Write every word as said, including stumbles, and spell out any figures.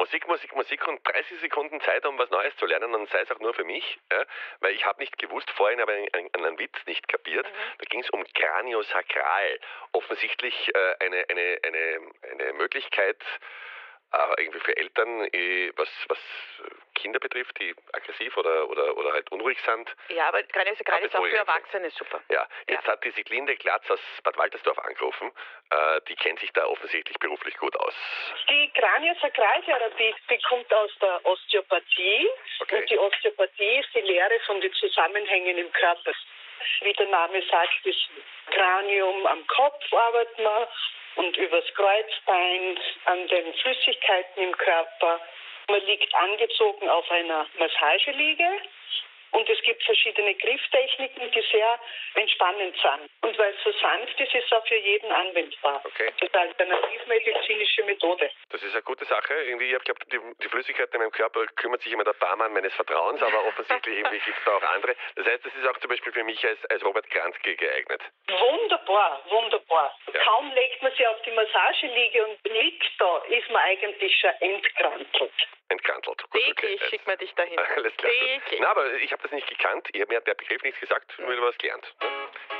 Musik, Musik, Musik und dreißig Sekunden Zeit, um was Neues zu lernen und sei es auch nur für mich, ja, weil ich habe nicht gewusst, vorhin habe ich einen, einen Witz nicht kapiert. Mhm. Da ging es um Craniosakral. Offensichtlich äh, eine, eine, eine, eine Möglichkeit, äh, irgendwie für Eltern, eh, was, was Kinder betrifft, die aggressiv oder, oder, oder halt unruhig sind. Ja, aber Craniosakral ist auch für Erwachsene super. Ja, jetzt ja. hat die Siglinde Glatz aus Bad Waltersdorf angerufen. Äh, die kennt sich da offensichtlich beruflich gut aus. Die Kraniosakraltherapie, die kommt aus der Osteopathie. Okay. Und die Osteopathie ist die Lehre von den Zusammenhängen im Körper. Wie der Name sagt, das Kranium am Kopf arbeitet man und übers Kreuzbein an den Flüssigkeiten im Körper. Man liegt angezogen auf einer Massageliege und es gibt verschiedene Grifftechniken, die sehr entspannend sind. Und weil es so sanft ist, ist es auch für jeden anwendbar. Okay. Das ist eine alternativmedizinische Methode. Das ist eine gute Sache. Irgendwie, ich glaube, die, die Flüssigkeit in meinem Körper kümmert sich immer der Barmann meines Vertrauens, aber offensichtlich irgendwie gibt es da auch andere. Das heißt, das ist auch zum Beispiel für mich als, als Robert Krantke geeignet. Wunderbar, wunderbar. Ja. Kaum legt man sich auf die Massageliege und liegt da, ist man eigentlich schon entkrantelt. Entkrantelt. Gut, Täglich okay. schickt man dich dahin. Alles klar. Täglich. Na, aber ich habe das nicht gekannt. Ich habe mir der Begriff nichts gesagt, nur was gelernt. Ne?